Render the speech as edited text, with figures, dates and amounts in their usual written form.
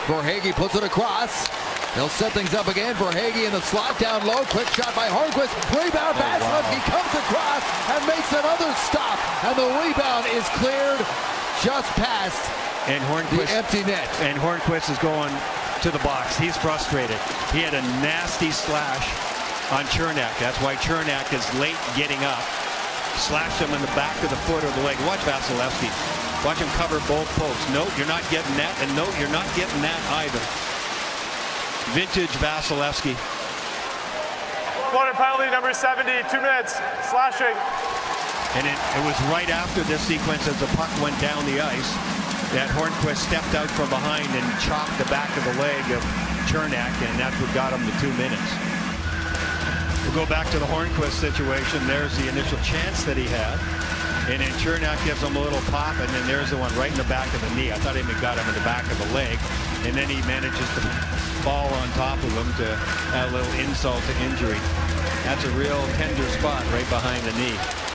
Hagee puts it across. They'll set things up again for Hagee in the slot down low. Quick shot by Hornqvist. Rebound, Vasilevsky comes across and makes another stop. And the rebound is cleared just past the empty net. And Hornqvist is going to the box. He's frustrated. He had a nasty slash on Cernak. That's why Cernak is late getting up. Slashed him in the back of the foot or the leg. Watch Vasilevsky. Watch him cover both posts. No, you're not getting that. And no, you're not getting that either. Vintage Vasilevsky. Corner penalty number 70, 2 minutes, slashing. And it was right after this sequence as the puck went down the ice that Hornqvist stepped out from behind and chopped the back of the leg of Cernak, and that's what got him the 2 minutes. We'll go back to the Hornqvist situation. There's the initial chance that he had. And then Cernak gives him a little pop, and then there's the one right in the back of the knee. I thought he got him in the back of the leg. And then he manages to fall on top of him to add a little insult to injury. That's a real tender spot right behind the knee.